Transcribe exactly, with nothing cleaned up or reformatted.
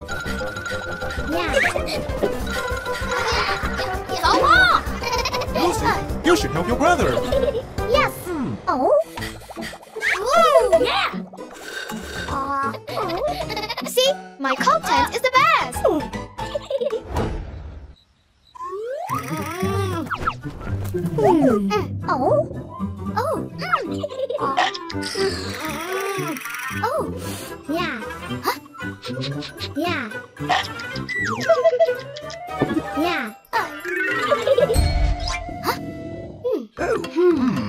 Yeah. Lucy, you should help your brother. Yes. Hmm. Oh. Woo! Yeah! Uh, oh. See? My content is the best! Hmm. Oh. Oh! Mm. Oh! Yeah. Yeah. Yeah. Oh. Hmm.